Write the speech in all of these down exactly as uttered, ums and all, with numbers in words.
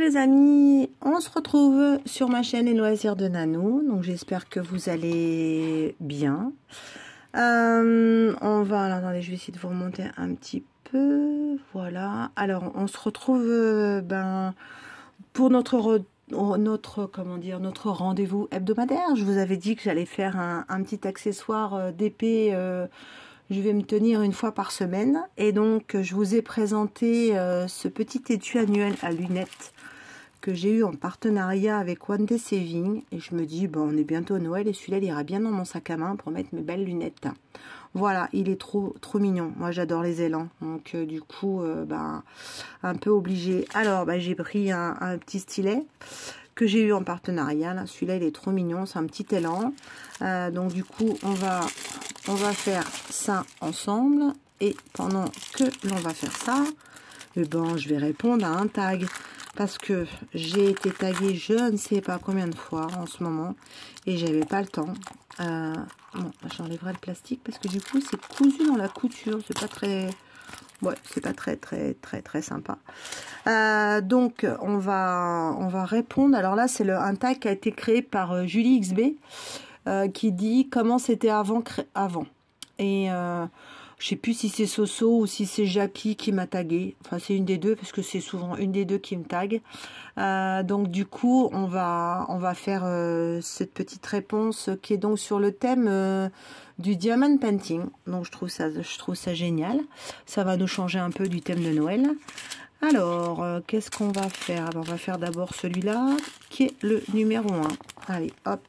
les amis, on se retrouve sur ma chaîne Les Loisirs de Nanou. Donc j'espère que vous allez bien. Euh, on va, alors attendez, je vais essayer de vous remonter un petit peu. Voilà. Alors on se retrouve euh, ben pour notre re, notre comment dire notre rendez-vous hebdomadaire. Je vous avais dit que j'allais faire un, un petit accessoire d'épée. Euh, Je vais me tenir une fois par semaine et donc je vous ai présenté euh, ce petit étui annuel à lunettes que j'ai eu en partenariat avec One Day Saving et je me dis bon on est bientôt à Noël et celui-là il ira bien dans mon sac à main pour mettre mes belles lunettes. Voilà, il est trop trop mignon. Moi j'adore les élans donc euh, du coup euh, ben un peu obligé. Alors ben, j'ai pris un, un petit stylet que j'ai eu en partenariat. Celui-là il est trop mignon, c'est un petit élan. Euh, donc du coup on va on va faire ça ensemble et pendant que l'on va faire ça, eh ben, je vais répondre à un tag parce que j'ai été taguée je ne sais pas combien de fois en ce moment et j'avais pas le temps. Euh, bon, j'enlèverai le plastique parce que du coup c'est cousu dans la couture, c'est pas très, ouais, c'est pas très très très très sympa. Euh, donc on va on va répondre. Alors là c'est le un tag qui a été créé par euh, Julie X B. Euh, qui dit comment c'était avant avant et euh, je sais plus si c'est Soso ou si c'est Jackie qui m'a tagué, enfin c'est une des deux parce que c'est souvent une des deux qui me tague. Euh, donc du coup on va on va faire euh, cette petite réponse qui est donc sur le thème euh, du diamond painting. Donc je trouve ça je trouve ça génial, ça va nous changer un peu du thème de Noël. Alors euh, qu'est-ce qu'on va faire? Alors, on va faire d'abord celui-là qui est le numéro un. Allez hop,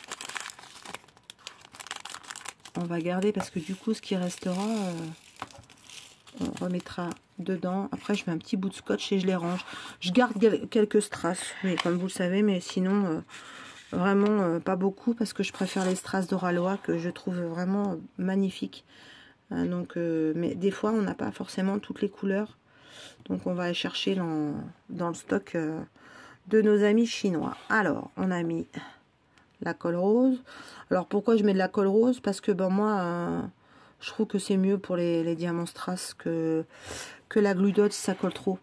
on va garder parce que du coup ce qui restera euh, on remettra dedans. Après je mets un petit bout de scotch et je les range. Je garde quelques strass mais comme vous le savez, mais sinon euh, vraiment euh, pas beaucoup parce que je préfère les strass d'Oralois que je trouve vraiment magnifiques. Euh, donc euh, mais des fois on n'a pas forcément toutes les couleurs, donc on va aller chercher dans, dans le stock euh, de nos amis chinois. Alors on a mis la colle rose. Alors pourquoi je mets de la colle rose? Parce que ben moi euh, je trouve que c'est mieux pour les, les diamants strass que, que la glue dot si ça colle trop.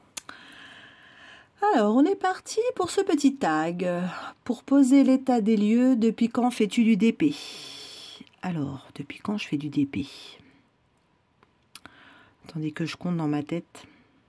Alors on est parti pour ce petit tag. Pour poser l'état des lieux, depuis quand fais-tu du D P? Alors depuis quand je fais du D P? Attendez que je compte dans ma tête.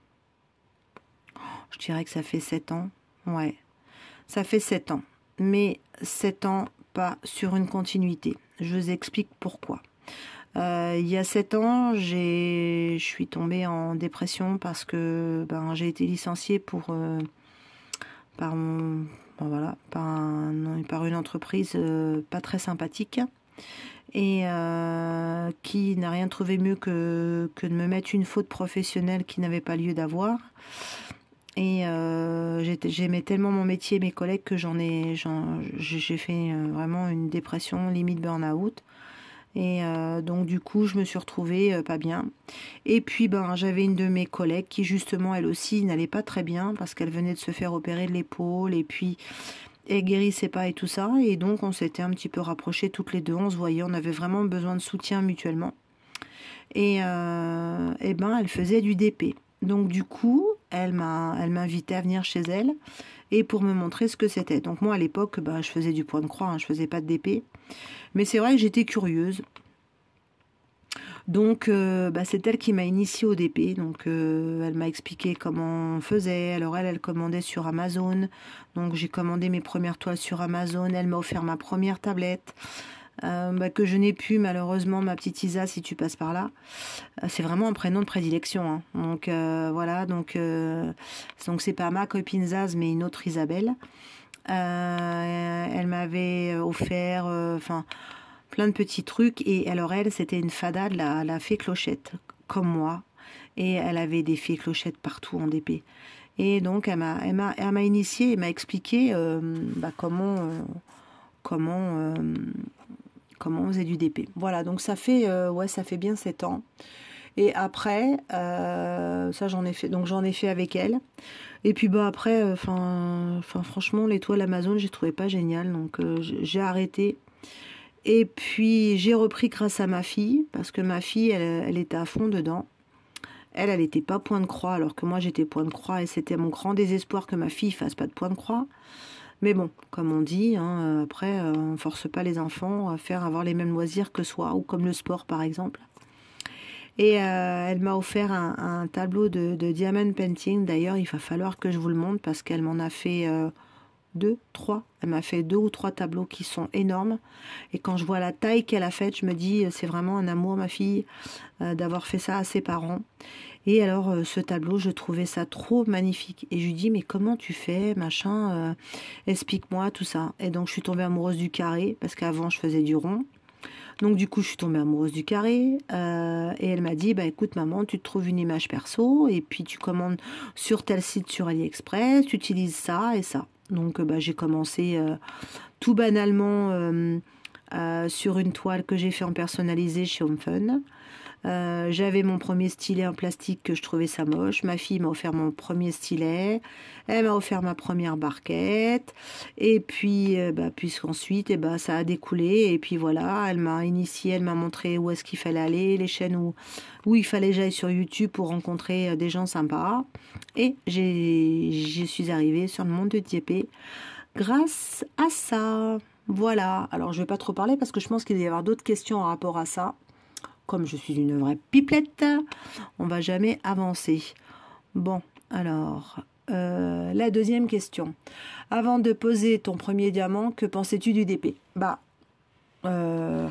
Je dirais que ça fait sept ans. Ouais, ça fait sept ans. Mais sept ans pas sur une continuité. Je vous explique pourquoi. Euh, il y a sept ans, j'ai, je suis tombée en dépression parce que ben, j'ai été licenciée pour euh, par, mon, ben voilà, par, un, par une entreprise euh, pas très sympathique et euh, qui n'a rien trouvé mieux que, que de me mettre une faute professionnelle qui n'avait pas lieu d'avoir. Et euh, j'aimais tellement mon métier, mes collègues, que j'en ai, j'ai fait euh, vraiment une dépression, limite burn-out. Et euh, donc du coup, je me suis retrouvée euh, pas bien. Et puis, ben, j'avais une de mes collègues qui justement, elle aussi, n'allait pas très bien parce qu'elle venait de se faire opérer de l'épaule et puis elle guérissait pas et tout ça. Et donc, on s'était un petit peu rapprochés toutes les deux. On se voyait, on avait vraiment besoin de soutien mutuellement. Et, euh, et ben, elle faisait du D P. Donc du coup, elle m'a, elle m'invitait à venir chez elle et pour me montrer ce que c'était. Donc moi à l'époque, bah, je faisais du point de croix, hein, je faisais pas de D P. Mais c'est vrai que j'étais curieuse. Donc euh, bah, c'est elle qui m'a initiée au D P. Donc euh, elle m'a expliqué comment on faisait. Alors elle, elle commandait sur Amazon. Donc j'ai commandé mes premières toiles sur Amazon. Elle m'a offert ma première tablette. Euh, bah, que je n'ai plus malheureusement, ma petite Isa, si tu passes par là. Euh, c'est vraiment un prénom de prédilection, hein. Donc euh, voilà, donc euh, donc c'est pas ma copine Zaz mais une autre Isabelle. Euh, elle m'avait offert enfin euh, plein de petits trucs et alors elle c'était une fada de la, la fée Clochette comme moi et elle avait des fées Clochettes partout en D P et donc elle m'a elle m'a elle m'a initiée et m'a expliqué euh, bah, comment euh, comment euh, comment on faisait du D P. Voilà, donc ça fait euh, ouais ça fait bien sept ans. Et après euh, ça j'en ai fait donc j'en ai fait avec elle. Et puis bah après enfin euh, enfin franchement les toiles Amazon j'ai trouvé pas génial donc euh, j'ai arrêté. Et puis j'ai repris grâce à ma fille parce que ma fille elle, elle était à fond dedans. Elle, elle n'était pas point de croix, alors que moi, j'étais point de croix. Et c'était mon grand désespoir que ma fille fasse pas de point de croix. Mais bon, comme on dit, hein, après, euh, on ne force pas les enfants à faire avoir les mêmes loisirs que soi, ou comme le sport, par exemple. Et euh, elle m'a offert un, un tableau de, de diamond painting. D'ailleurs, il va falloir que je vous le montre parce qu'elle m'en a fait euh, deux, trois. Elle m'a fait deux ou trois tableaux qui sont énormes. Et quand je vois la taille qu'elle a faite, je me dis, c'est vraiment un amour, ma fille, euh, d'avoir fait ça à ses parents. Et alors, euh, ce tableau, je trouvais ça trop magnifique. Et je lui dis, mais comment tu fais, machin, euh, explique-moi tout ça. Et donc, je suis tombée amoureuse du carré parce qu'avant, je faisais du rond. Donc du coup, je suis tombée amoureuse du carré euh, et elle m'a dit, bah écoute maman, tu te trouves une image perso et puis tu commandes sur tel site sur AliExpress, tu utilises ça et ça. Donc bah, j'ai commencé euh, tout banalement euh, euh, sur une toile que j'ai fait en personnalisé chez Home Fun. Euh, j'avais mon premier stylet en plastique que je trouvais ça moche. Ma fille m'a offert mon premier stylet. Elle m'a offert ma première barquette. Et puis, euh, bah, puisqu'ensuite, eh bah, ça a découlé. Et puis voilà, elle m'a initié, elle m'a montré où est-ce qu'il fallait aller, les chaînes où, où il fallait que j'aille sur YouTube pour rencontrer des gens sympas. Et je suis arrivée sur le monde de Dieppe grâce à ça. Voilà. Alors, je ne vais pas trop parler parce que je pense qu'il va y avoir d'autres questions en rapport à ça. Comme je suis une vraie pipelette, on va jamais avancer. Bon, alors, euh, la deuxième question. Avant de poser ton premier diamant, que pensais-tu du D P? Bah, euh,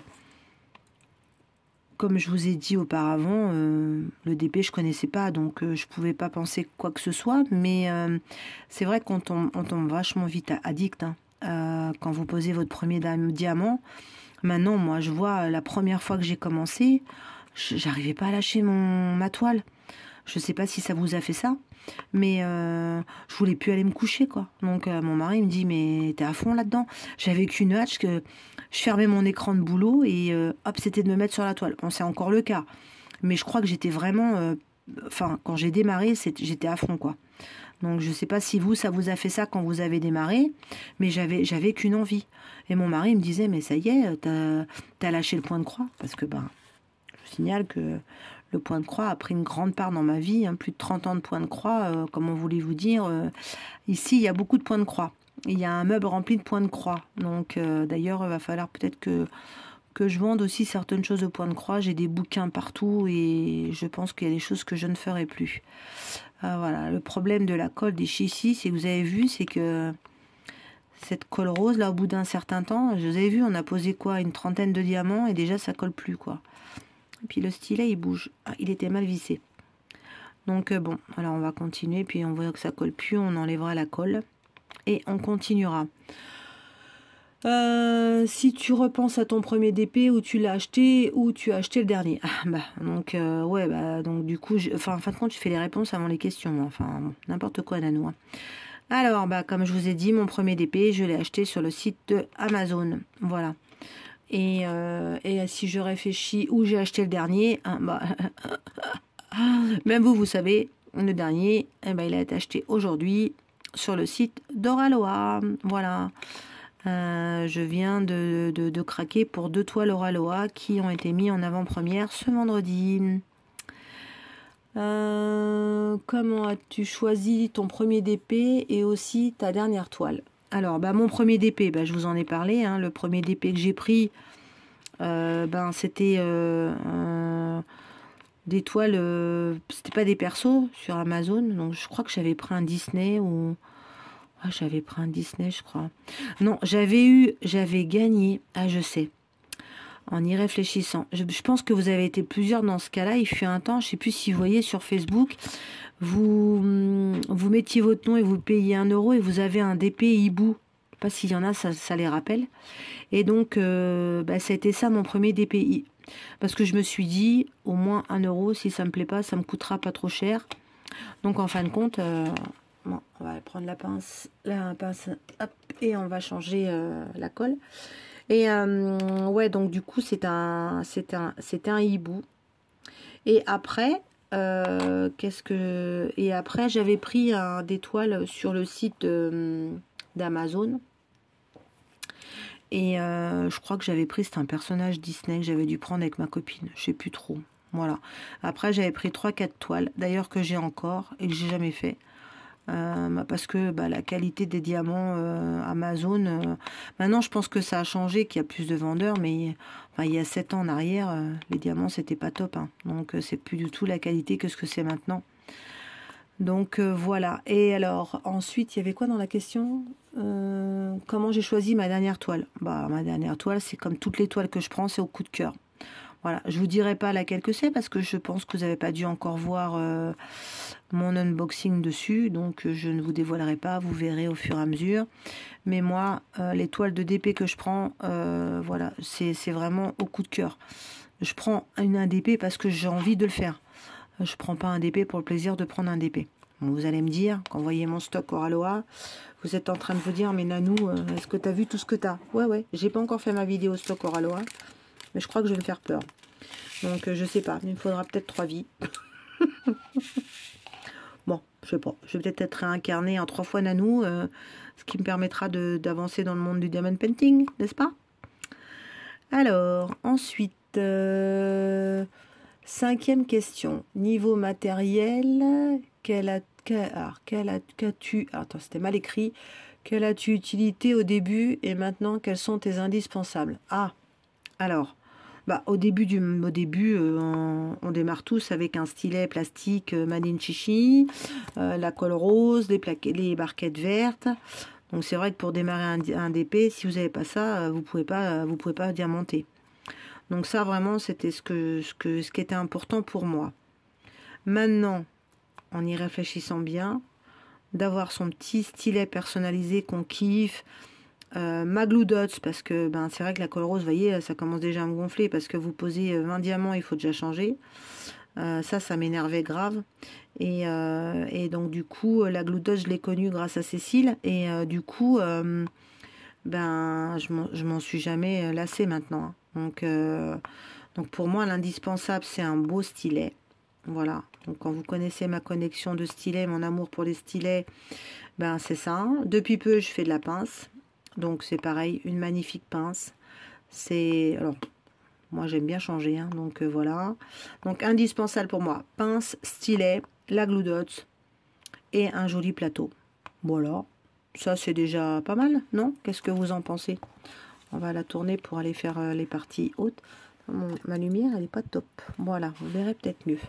comme je vous ai dit auparavant, euh, le D P, je connaissais pas, donc euh, je pouvais pas penser quoi que ce soit. Mais euh, c'est vrai qu'on tombe, on tombe vachement vite addict. Hein. Euh, quand vous posez votre premier diamant, maintenant, moi, je vois la première fois que j'ai commencé, j'arrivais pas à lâcher mon, ma toile. Je sais pas si ça vous a fait ça, mais euh, je voulais plus aller me coucher, quoi. Donc, euh, mon mari me dit, mais t'es à fond là-dedans. J'avais qu'une hâte, que je fermais mon écran de boulot et euh, hop, c'était de me mettre sur la toile. Bon, c'est encore le cas. Mais je crois que j'étais vraiment... Euh, enfin, quand j'ai démarré, j'étais à fond, quoi. Donc, je ne sais pas si vous, ça vous a fait ça quand vous avez démarré, mais j'avais j'avais qu'une envie. Et mon mari me disait, mais ça y est, t'as t'as lâché le point de croix. Parce que, ben, je signale que le point de croix a pris une grande part dans ma vie. Hein, plus de trente ans de point de croix, euh, comment voulez-vous dire euh, ici, il y a beaucoup de points de croix. Il y a un meuble rempli de points de croix. Donc, euh, d'ailleurs, il va falloir peut-être que, que je vende aussi certaines choses au point de croix. J'ai des bouquins partout et je pense qu'il y a des choses que je ne ferai plus. Ah, voilà, le problème de la colle des Chissy, c'est que vous avez vu, c'est que cette colle rose, là, au bout d'un certain temps, je vous avez vu, on a posé quoi, une trentaine de diamants et déjà ça colle plus, quoi. Et puis le stylet, il bouge. Ah, il était mal vissé. Donc euh, bon, alors on va continuer, puis on voit que ça colle plus, on enlèvera la colle et on continuera. Euh, si tu repenses à ton premier D P, où tu l'as acheté, ou tu as acheté le dernier. Ah, bah, donc, euh, ouais, bah, donc, du coup, je, enfin, en fin de compte, je fais les réponses avant les questions, moi. Enfin, bon, n'importe quoi, Nanou. Hein. Alors, bah, comme je vous ai dit, mon premier D P, je l'ai acheté sur le site de Amazon. Voilà. Et, euh, et si je réfléchis où j'ai acheté le dernier, hein, bah, même vous, vous savez, le dernier, eh ben, il a été acheté aujourd'hui sur le site d'Oraloa. Voilà. Euh, je viens de, de, de craquer pour deux toiles Oraloa qui ont été mis en avant-première ce vendredi. Euh, comment as-tu choisi ton premier D P et aussi ta dernière toile? Alors, bah, mon premier D P, bah, je vous en ai parlé. Hein, le premier D P que j'ai pris, euh, ben, c'était euh, euh, des toiles, euh, c'était pas des persos sur Amazon. Donc, je crois que j'avais pris un Disney ou... Ah, j'avais pris un Disney, je crois. Non, j'avais eu, j'avais gagné. Ah, je sais. En y réfléchissant. Je, je pense que vous avez été plusieurs dans ce cas-là. Il fut un temps, je ne sais plus si vous voyez sur Facebook, vous, vous mettiez votre nom et vous payiez un euro et vous avez un D P hibou. Je ne sais pas s'il y en a, ça, ça les rappelle. Et donc, euh, bah, ça a été ça mon premier D P I. Parce que je me suis dit, au moins un euro, si ça ne me plaît pas, ça me coûtera pas trop cher. Donc, en fin de compte... Euh, Bon, on va prendre la pince, la pince, hop, et on va changer euh, la colle. Et euh, ouais, donc du coup, c'est un, c'est un, c'est un hibou. Et après, euh, qu'est-ce que, et après, j'avais pris un, des toiles sur le site d'Amazon. Et euh, je crois que j'avais pris, c'est un personnage Disney que j'avais dû prendre avec ma copine. Je sais plus trop. Voilà. Après, j'avais pris trois quatre toiles, d'ailleurs que j'ai encore et que j'ai jamais fait. Euh, parce que bah, la qualité des diamants euh, Amazon, euh, maintenant je pense que ça a changé, qu'il y a plus de vendeurs, mais enfin, il y a sept ans en arrière, euh, les diamants c'était pas top. Hein. Donc euh, c'est plus du tout la qualité que ce que c'est maintenant. Donc euh, voilà. Et alors, ensuite, il y avait quoi dans la question euh, comment j'ai choisi ma dernière toile? Bah, ma dernière toile, c'est comme toutes les toiles que je prends, c'est au coup de cœur. Voilà, je vous dirai pas laquelle que c'est parce que je pense que vous n'avez pas dû encore voir euh, mon unboxing dessus, donc euh, je ne vous dévoilerai pas, vous verrez au fur et à mesure. Mais moi, euh, les toiles de D P que je prends, euh, voilà, c'est vraiment au coup de cœur. Je prends une un D P parce que j'ai envie de le faire. Je prends pas un D P pour le plaisir de prendre un D P. Bon, vous allez me dire, quand vous voyez mon stock Coralloa, vous êtes en train de vous dire, mais Nanou, euh, est-ce que tu as vu tout ce que tu as? Ouais, ouais, j'ai pas encore fait ma vidéo stock Coralloa. Mais je crois que je vais me faire peur. Donc, euh, je sais pas. Il me faudra peut-être trois vies. Bon, je sais pas. Je vais peut-être être réincarnée en trois fois Nanou. Euh, ce qui me permettra d'avancer dans le monde du diamond painting, n'est-ce pas? Alors, ensuite... Euh, cinquième question. Niveau matériel, quelle a, quelle, alors, quelle a, qu'as-tu... Attends, c'était mal écrit. Quelle as-tu utilité au début et maintenant, quels sont tes indispensables? Ah, alors... Bah, au début, du, au début euh, on, on démarre tous avec un stylet plastique euh, Made in Chichi, euh, la colle rose, les, les barquettes vertes. Donc c'est vrai que pour démarrer un, un D P, si vous n'avez pas ça, euh, vous pouvez pas, euh, vous pouvez pas diamanter. Donc ça vraiment c'était ce que, ce que ce qui était important pour moi. Maintenant, en y réfléchissant bien, d'avoir son petit stylet personnalisé qu'on kiffe. Euh, ma glue dots parce que ben, c'est vrai que la colle rose, vous voyez, ça commence déjà à me gonfler parce que vous posez vingt diamants, il faut déjà changer. Euh, ça, ça m'énervait grave. Et, euh, et donc du coup, la glue dots, je l'ai connue grâce à Cécile. Et euh, du coup, euh, ben, je m'en suis jamais lassée maintenant. Donc, euh, donc pour moi, l'indispensable, c'est un beau stylet. Voilà. Donc quand vous connaissez ma connexion de stylet, mon amour pour les stylets, ben c'est ça. Depuis peu, je fais de la pince. Donc c'est pareil, une magnifique pince. C'est alors moi j'aime bien changer, hein, donc euh, voilà. Donc indispensable pour moi, pince, stylet, la glue dots et un joli plateau. Voilà, ça c'est déjà pas mal, non? Qu'est-ce que vous en pensez? On va la tourner pour aller faire euh, les parties hautes. Mon, ma lumière elle est pas top. Voilà, vous verrez peut-être mieux.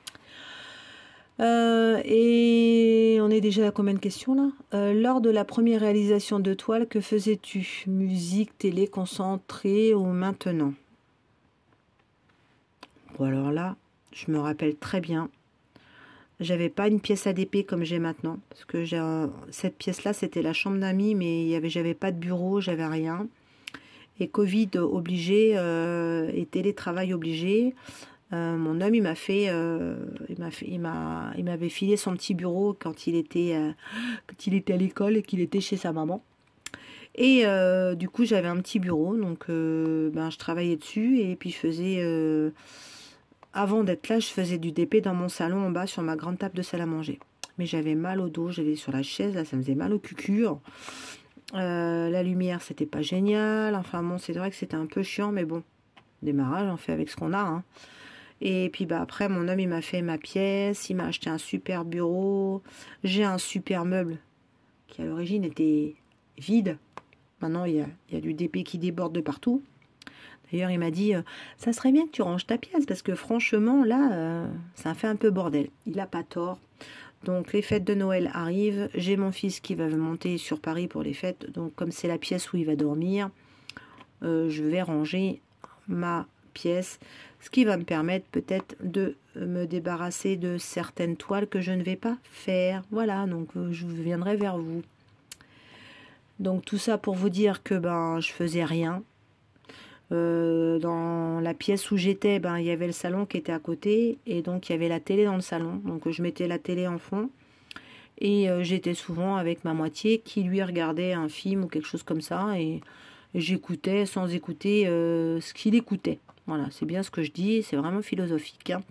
Euh, et on est déjà à combien de questions là? euh, Lors de la première réalisation de toile, que faisais-tu? Musique, télé, concentré ou maintenant? Bon alors là, je me rappelle très bien. J'avais pas une pièce A D P comme j'ai maintenant. Parce que j'ai un... cette pièce là c'était la chambre d'amis, mais il y avait, j'avais pas de bureau, j'avais rien. Et Covid obligé, euh, et télétravail obligé. Euh, mon homme, il m'a fait, euh, il m'a fait, il m'a, il m'avait filé son petit bureau quand il était, euh, quand il était à l'école et qu'il était chez sa maman. Et euh, du coup, j'avais un petit bureau, donc euh, ben je travaillais dessus et puis je faisais, euh, avant d'être là, je faisais du D P dans mon salon en bas sur ma grande table de salle à manger. Mais j'avais mal au dos, j'allais sur la chaise, là, ça me faisait mal au cucur. Euh, la lumière, c'était pas génial. Enfin bon, c'est vrai que c'était un peu chiant, mais bon, démarrage, on fait avec ce qu'on a, hein. Et puis bah après mon homme il m'a fait ma pièce, il m'a acheté un super bureau, j'ai un super meuble qui à l'origine était vide. Maintenant il y a, il y a du D P qui déborde de partout. D'ailleurs il m'a dit euh, ça serait bien que tu ranges ta pièce parce que franchement là euh, ça fait un peu bordel. Il a pas tort. Donc les fêtes de Noël arrivent, j'ai mon fils qui va monter sur Paris pour les fêtes, donc comme c'est la pièce où il va dormir, euh, je vais ranger ma pièce, ce qui va me permettre peut-être de me débarrasser de certaines toiles que je ne vais pas faire. Voilà, donc euh, je viendrai vers vous. Donc tout ça pour vous dire que ben je faisais rien. Euh, dans la pièce où j'étais, ben il y avait le salon qui était à côté et donc il y avait la télé dans le salon. Donc je mettais la télé en fond et euh, j'étais souvent avec ma moitié qui lui regardait un film ou quelque chose comme ça et, et j'écoutais sans écouter euh, ce qu'il écoutait. Voilà, c'est bien ce que je dis, c'est vraiment philosophique. Hein.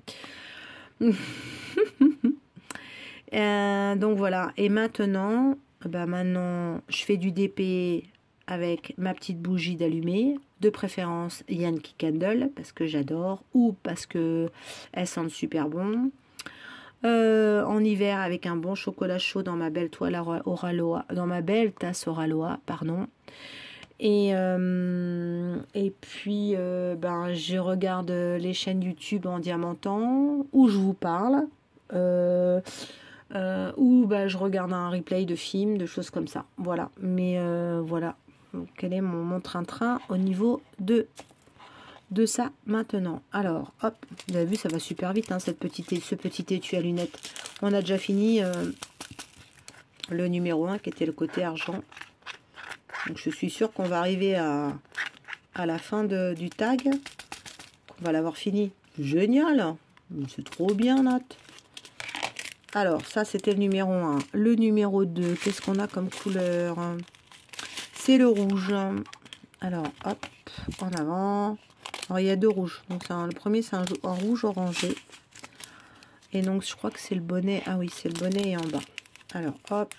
euh, donc voilà, et maintenant, bah maintenant, je fais du D P avec ma petite bougie d'allumée, de préférence Yankee Candle, parce que j'adore, ou parce que elles sentent super bon. Euh, en hiver, avec un bon chocolat chaud dans ma belle toile Oraloa, dans ma belle tasse Oraloa, pardon. Et, euh, et puis, euh, ben, je regarde les chaînes YouTube en diamantant, où je vous parle, euh, euh, ou ben, je regarde un replay de films, de choses comme ça. Voilà. Mais euh, voilà. Donc, quel est mon, mon train-train au niveau de, de ça maintenant? Alors, hop, vous avez vu, ça va super vite, hein, cette petite, ce petit étui à lunettes. On a déjà fini euh, le numéro un qui était le côté argent. Donc je suis sûre qu'on va arriver à, à la fin de, du tag, qu'on va l'avoir fini. Génial, c'est trop bien, Nat. Alors, ça, c'était le numéro un. Le numéro deux, qu'est-ce qu'on a comme couleur? C'est le rouge. Alors, hop, en avant. Alors, il y a deux rouges. Donc, un, le premier, c'est un, un rouge orangé. Et donc, je crois que c'est le bonnet. Ah oui, c'est le bonnet et en bas. Alors, hop.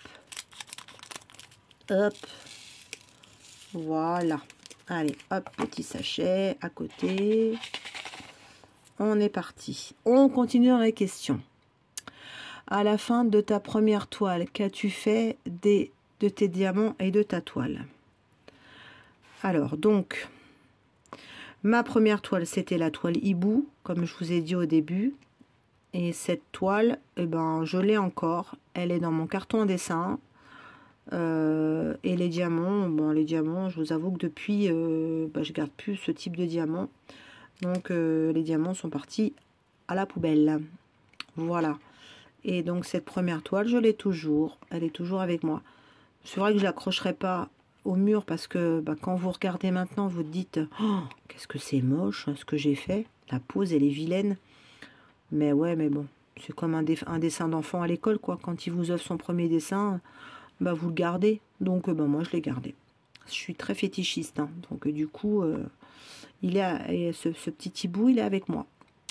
Hop. Voilà. Allez, hop, petit sachet à côté. On est parti. On continue dans les questions. À la fin de ta première toile, qu'as-tu fait des, de tes diamants et de ta toile? Alors, donc, ma première toile, c'était la toile hibou, comme je vous ai dit au début. Et cette toile, eh ben, je l'ai encore. Elle est dans mon carton à dessin. Euh, et les diamants, bon, les diamants, je vous avoue que depuis, euh, bah, je garde plus ce type de diamant. Donc, euh, les diamants sont partis à la poubelle. Voilà. Et donc, cette première toile, je l'ai toujours. Elle est toujours avec moi. C'est vrai que je ne l'accrocherai pas au mur parce que bah, quand vous regardez maintenant, vous dites oh, qu'est-ce que c'est moche ce que j'ai fait. La pose, elle est vilaine. Mais ouais, mais bon, c'est comme un, un dessin d'enfant à l'école, quoi. Quand il vous offre son premier dessin, bah, vous le gardez. Donc, bah, moi, je l'ai gardé. Je suis très fétichiste. Hein. Donc, du coup, euh, il est à, et ce, ce petit hibou, il est avec moi.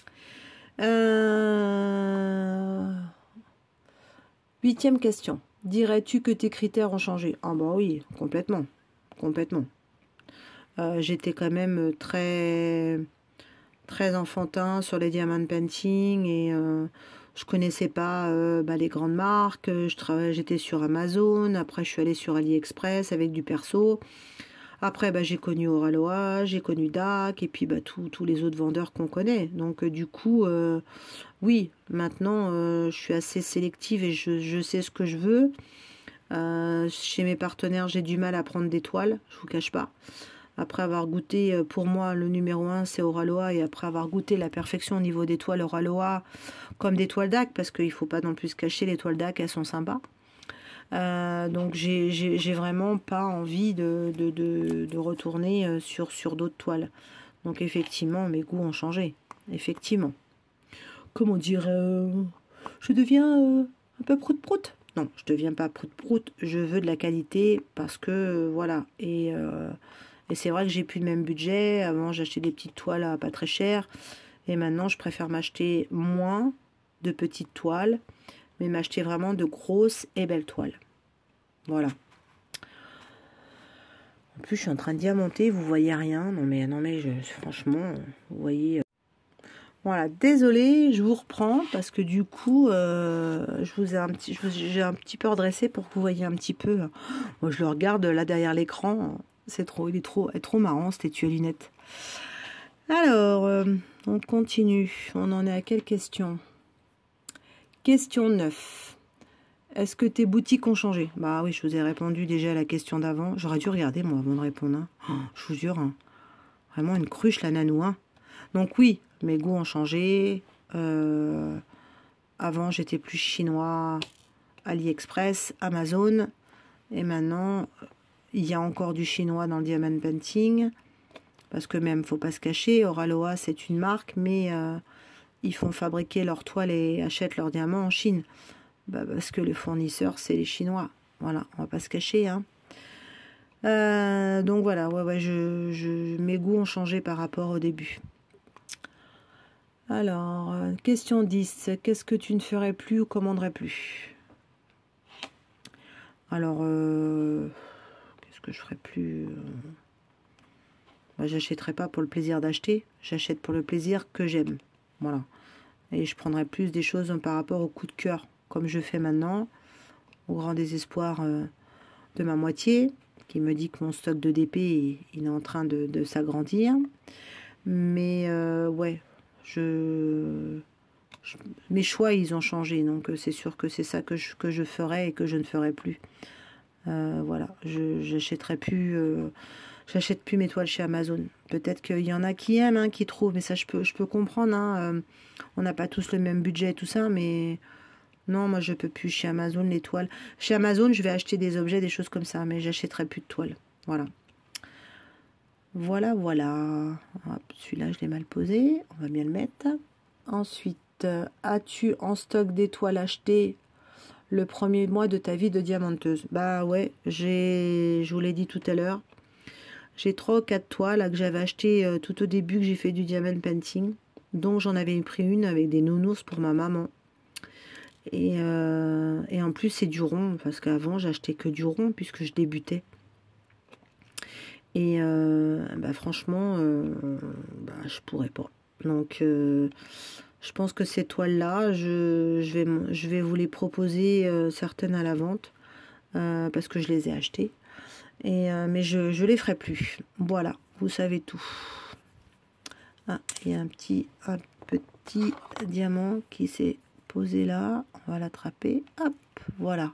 Euh... Huitième question. Dirais-tu que tes critères ont changé? Ah bah oui, complètement. Complètement. Euh, J'étais quand même très, très enfantin sur les diamond painting et euh, je connaissais pas euh, bah, les grandes marques. Je travaillais, j'étais sur Amazon. Après, je suis allée sur AliExpress avec du perso. Après, bah, j'ai connu Oraloa, j'ai connu D A C et puis bah, tous les autres vendeurs qu'on connaît. Donc, euh, du coup, euh, oui, maintenant, euh, je suis assez sélective et je, je sais ce que je veux. Euh, chez mes partenaires, j'ai du mal à prendre des toiles, je vous cache pas. Après avoir goûté, pour moi, le numéro un, c'est Oraloa. Et après avoir goûté la perfection au niveau des toiles Oraloa, comme des toiles D A C, parce qu'il ne faut pas non plus se cacher, les toiles D A C, elles sont sympas. Euh, donc j'ai vraiment pas envie de, de, de, de retourner sur, sur d'autres toiles. Donc effectivement, mes goûts ont changé. Effectivement. Comment dire, euh, je deviens euh, un peu prout-prout. Non, je deviens pas prout-prout. Je veux de la qualité parce que, euh, voilà. Et, euh, et c'est vrai que j'ai plus le même budget. Avant, j'achetais des petites toiles à pas très cher. Et maintenant, je préfère m'acheter moins de petites toiles, mais m'acheter vraiment de grosses et belles toiles. Voilà. En plus, je suis en train de diamanter, vous voyez rien. Non mais, non mais, je, franchement, vous voyez. Euh... Voilà, désolée, je vous reprends parce que du coup, euh, je vous ai un petit, j'ai un petit peu redressé pour que vous voyez un petit peu. Moi, je le regarde là derrière l'écran. C'est trop, il est trop, il est trop marrant cet étui à lunettes. Alors, euh, on continue. On en est à quelle question? Question neuf. Est-ce que tes boutiques ont changé? Bah oui, je vous ai répondu déjà à la question d'avant. J'aurais dû regarder, moi, avant de répondre. Hein. Oh, je vous jure. Hein. Vraiment une cruche, la nanou. Hein. Donc oui, mes goûts ont changé. Euh, avant, j'étais plus chinois, AliExpress, Amazon. Et maintenant, il y a encore du chinois dans le diamond painting. Parce que même, faut pas se cacher, Oraloa, c'est une marque, mais euh, ils font fabriquer leurs toiles et achètent leurs diamants en Chine. Bah parce que le fournisseur, c'est les Chinois. Voilà, on va pas se cacher. Hein. Euh, donc voilà, ouais, ouais, je, je, mes goûts ont changé par rapport au début. Alors, euh, question dix. Qu'est-ce que tu ne ferais plus ou commanderais plus? Alors, euh, qu'est-ce que je ferais plus? bah, j'achèterai pas pour le plaisir d'acheter, j'achète pour le plaisir que j'aime. Voilà. Et je prendrai plus des choses par rapport au coup de cœur, comme je fais maintenant, au grand désespoir euh, de ma moitié, qui me dit que mon stock de D P, il est en train de, de s'agrandir. Mais euh, ouais, je, je, mes choix, ils ont changé. Donc c'est sûr que c'est ça que je, que je ferai et que je ne ferai plus. Euh, voilà, je j'achèterai plus... Euh, J'achète plus mes toiles chez Amazon. Peut-être qu'il y en a qui aiment, hein, qui trouvent, mais ça je peux, je peux comprendre. Hein, euh, on n'a pas tous le même budget et tout ça, mais non, moi je peux plus chez Amazon les toiles. Chez Amazon, je vais acheter des objets, des choses comme ça, mais j'achèterai plus de toiles. Voilà. Voilà, voilà. Celui-là, je l'ai mal posé. On va bien le mettre. Ensuite, euh, as-tu en stock des toiles achetées le premier mois de ta vie de diamanteuse? Bah ouais, j'ai, je vous l'ai dit tout à l'heure. J'ai trois ou quatre toiles là, que j'avais achetées euh, tout au début que j'ai fait du diamond painting. Donc j'en avais pris une avec des nounours pour ma maman. Et, euh, et en plus c'est du rond, parce qu'avant j'achetais que du rond puisque je débutais. Et euh, bah, franchement, euh, bah, je pourrais pas. Donc euh, je pense que ces toiles-là, je, je, vais, je vais vous les proposer euh, certaines à la vente. Euh, parce que je les ai achetées. Et, euh, mais je ne les ferai plus. Voilà, vous savez tout. Ah, il y a un petit, un petit diamant qui s'est posé là. On va l'attraper. Hop, voilà.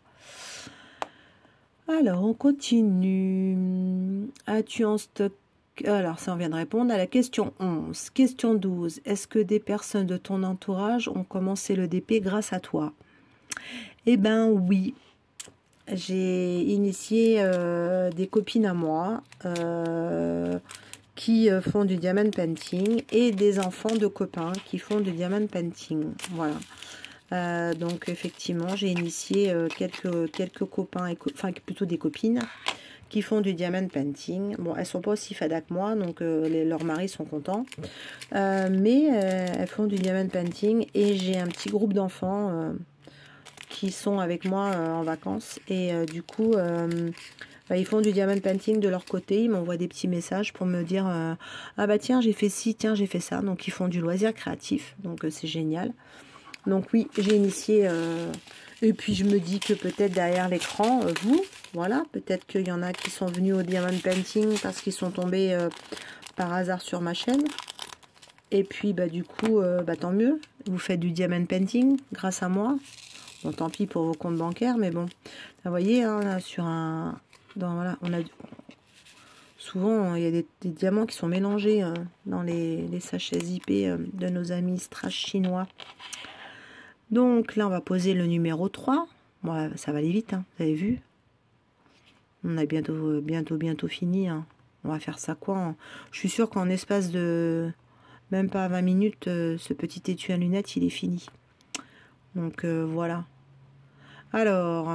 Alors, on continue. As-tu en stock? Alors, ça, on vient de répondre à la question onze. Question douze. Est-ce que des personnes de ton entourage ont commencé le D P grâce à toi? Eh ben oui. J'ai initié euh, des copines à moi euh, qui euh, font du diamond painting et des enfants de copains qui font du diamond painting. Voilà. Euh, donc effectivement, j'ai initié euh, quelques, quelques copains, et co enfin plutôt des copines qui font du diamond painting. Bon, elles sont pas aussi fadas que moi, donc euh, les, leurs maris sont contents. Euh, mais euh, elles font du diamond painting et j'ai un petit groupe d'enfants euh, qui sont avec moi euh, en vacances et euh, du coup euh, bah, ils font du diamond painting de leur côté, ils m'envoient des petits messages pour me dire euh, ah bah tiens j'ai fait ci, tiens j'ai fait ça, donc ils font du loisir créatif, donc euh, c'est génial. Donc oui, j'ai initié euh, et puis je me dis que peut-être derrière l'écran euh, vous, voilà, peut-être qu'il y en a qui sont venus au diamond painting parce qu'ils sont tombés euh, par hasard sur ma chaîne. Et puis bah du coup euh, bah tant mieux, vous faites du diamond painting grâce à moi. Bon, tant pis pour vos comptes bancaires, mais bon. Vous voyez, hein, là, sur un... Dans, voilà, on a... Souvent, il y a des, des diamants qui sont mélangés hein, dans les, les sachets zippés euh, de nos amis strass chinois. Donc, là, on va poser le numéro trois. Bon, ça va aller vite, hein, vous avez vu. On a bientôt, bientôt, bientôt fini. Hein. On va faire ça quoi hein. Je suis sûre qu'en espace de... Même pas vingt minutes, euh, ce petit étui à lunettes, il est fini. Donc euh, voilà. Alors,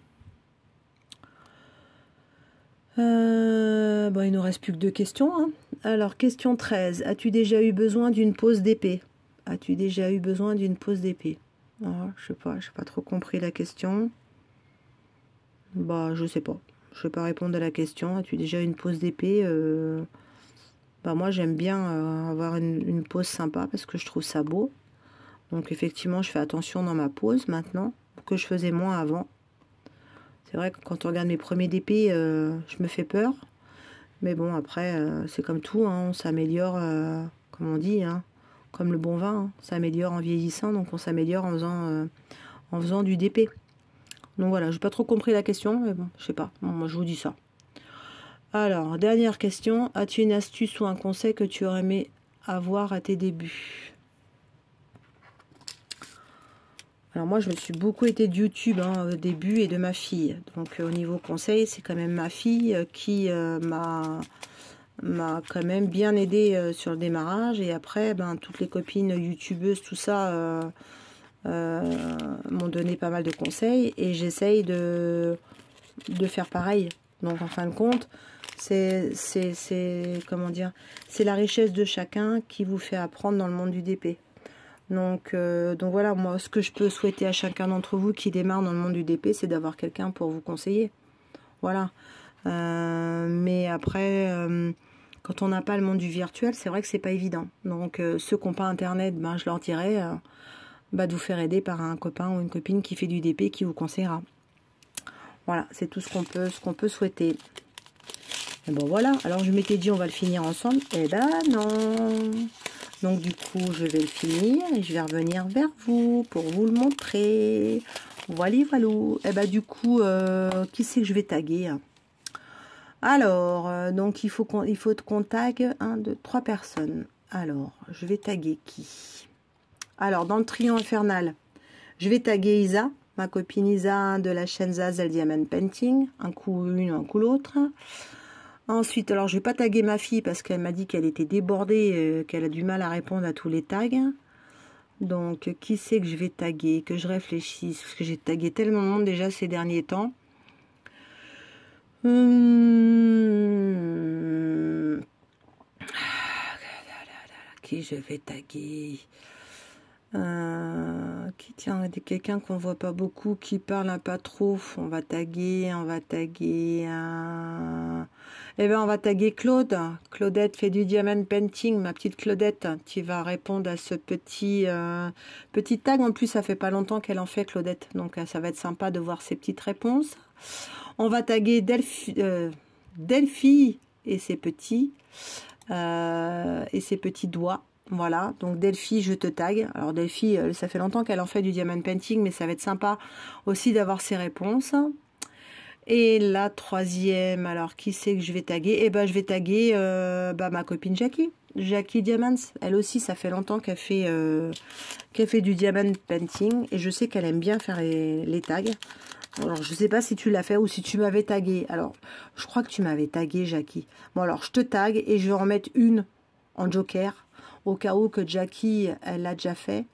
euh, bon, il nous reste plus que deux questions. Hein. Alors, question treize. As-tu déjà eu besoin d'une pose d'épée? As-tu déjà eu besoin d'une pose d'épée? Oh, je sais pas, je n'ai pas trop compris la question. Bah, je sais pas. Je ne vais pas répondre à la question. As-tu déjà eu une pose d'épée? euh... Bah, moi, j'aime bien euh, avoir une, une pose sympa parce que je trouve ça beau. Donc effectivement, je fais attention dans ma pose maintenant, que je faisais moins avant. C'est vrai que quand on regarde mes premiers D P, euh, je me fais peur. Mais bon, après, euh, c'est comme tout, hein, on s'améliore, euh, comme on dit, hein, comme le bon vin, hein, on s'améliore en vieillissant, donc on s'améliore en faisant, euh, en faisant du D P. Donc voilà, je n'ai pas trop compris la question, mais bon, je sais pas, bon, moi je vous dis ça. Alors, dernière question, as-tu une astuce ou un conseil que tu aurais aimé avoir à tes débuts? Alors moi, je me suis beaucoup été de YouTube hein, au début et de ma fille. Donc euh, au niveau conseil, c'est quand même ma fille euh, qui euh, m'a m'a quand même bien aidé euh, sur le démarrage. Et après, ben, toutes les copines youtubeuses, tout ça, euh, euh, m'ont donné pas mal de conseils. Et j'essaye de, de faire pareil. Donc en fin de compte, c'est comment dire, c'est la richesse de chacun qui vous fait apprendre dans le monde du D P. Donc, euh, donc voilà, moi, ce que je peux souhaiter à chacun d'entre vous qui démarre dans le monde du D P, c'est d'avoir quelqu'un pour vous conseiller. Voilà. Euh, mais après, euh, quand on n'a pas le monde du virtuel, c'est vrai que c'est pas évident. Donc euh, ceux qui n'ont pas internet, ben, je leur dirais euh, bah, de vous faire aider par un copain ou une copine qui fait du D P qui vous conseillera. Voilà, c'est tout ce qu'on peut, ce qu'on peut souhaiter. Et bon voilà, alors je m'étais dit on va le finir ensemble. Eh ben non. Donc du coup je vais le finir et je vais revenir vers vous pour vous le montrer. Voilà, voilà. Et ben du coup, euh, qui c'est que je vais taguer? Alors, euh, donc il faut qu'on il faut qu'on tague un, deux, trois personnes. Alors, je vais taguer qui? Alors, dans le trio infernal, je vais taguer Isa, ma copine Isa de la chaîne Zazel Diamond Painting. Un coup une, un coup l'autre. Ensuite, alors je vais pas taguer ma fille parce qu'elle m'a dit qu'elle était débordée, euh, qu'elle a du mal à répondre à tous les tags. Donc, qui c'est que je vais taguer? Que je réfléchisse, parce que j'ai tagué tellement de monde déjà ces derniers temps. Hum... Qui je vais taguer? Euh, qui tient quelqu'un qu'on voit pas beaucoup, qui parle un pas trop. On va taguer, on va taguer. Euh... Eh ben, on va taguer Claude. Claudette fait du diamond painting. Ma petite Claudette, qui va répondre à ce petit euh, petit tag. En plus, ça fait pas longtemps qu'elle en fait, Claudette. Donc, ça va être sympa de voir ses petites réponses. On va taguer Delphi, euh, Delphi et ses petits euh, et ses petits doigts. Voilà, donc Delphi, je te tag. Alors Delphi, ça fait longtemps qu'elle en fait du diamond painting, mais ça va être sympa aussi d'avoir ses réponses. Et la troisième, alors qui c'est que je vais taguer? Eh ben, je vais taguer euh, bah, ma copine Jackie. Jackie Diamonds. Elle aussi, ça fait longtemps qu'elle fait, euh, qu'elle fait du diamond painting. Et je sais qu'elle aime bien faire les, les tags. Alors, je sais pas si tu l'as fait ou si tu m'avais tagué. Alors, je crois que tu m'avais tagué, Jackie. Bon, alors, je te tag et je vais en mettre une en joker. Au cas où que Jackie, elle l'a déjà fait.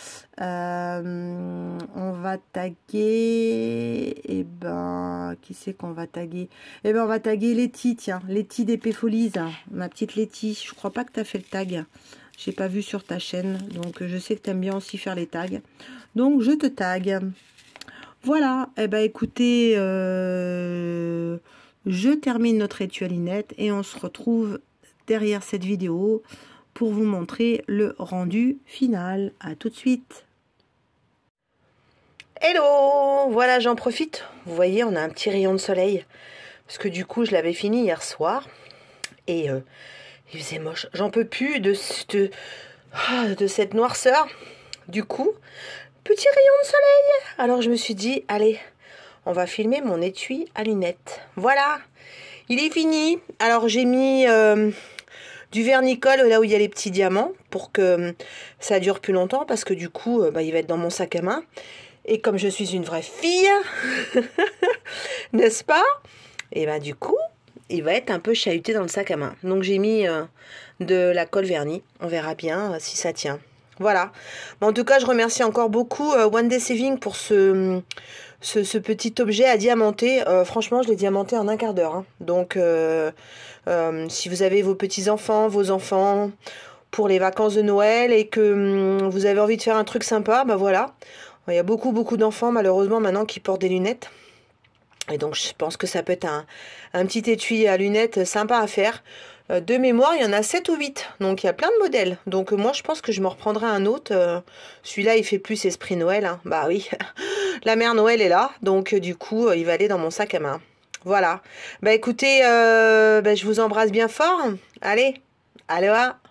Euh, on va taguer... Et eh ben... Qui c'est qu'on va taguer? Eh ben, on va taguer Letty, tiens. Letty d'Épée Folies. Ma petite Letty. Je crois pas que tu as fait le tag. J'ai pas vu sur ta chaîne. Donc, je sais que tu aimes bien aussi faire les tags. Donc, je te tag. Voilà. Eh ben, écoutez... Euh, je termine notre étualinette et on se retrouve derrière cette vidéo pour vous montrer le rendu final. À tout de suite. Hello, voilà, j'en profite. Vous voyez, on a un petit rayon de soleil. Parce que du coup, je l'avais fini hier soir. Et euh, il faisait moche. J'en peux plus de, de, de cette noirceur. Du coup, petit rayon de soleil. Alors, je me suis dit, allez, on va filmer mon étui à lunettes. Voilà, il est fini. Alors, j'ai mis... Euh, du vernicole là où il y a les petits diamants pour que ça dure plus longtemps parce que du coup bah, il va être dans mon sac à main et comme je suis une vraie fille n'est-ce pas, et ben du coup il va être un peu chahuté dans le sac à main. Donc j'ai mis euh, de la colle vernis, on verra bien euh, si ça tient. Voilà, bon, en tout cas je remercie encore beaucoup euh, One Day Saving pour ce, ce, ce petit objet à diamanter. Euh, franchement je l'ai diamanté en un quart d'heure, hein. Donc euh, euh, si vous avez vos petits enfants, vos enfants pour les vacances de Noël et que hum, vous avez envie de faire un truc sympa, bah voilà, il y a beaucoup beaucoup d'enfants malheureusement maintenant qui portent des lunettes. Et donc je pense que ça peut être un, un petit étui à lunettes sympa à faire. Euh, de mémoire, il y en a sept ou huit. Donc il y a plein de modèles. Donc euh, moi je pense que je me reprendrai un autre. Euh, Celui-là il fait plus esprit Noël, hein. Bah oui, la mère Noël est là. Donc euh, du coup euh, il va aller dans mon sac à main. Voilà. Bah écoutez, euh, bah, je vous embrasse bien fort. Allez, aloha.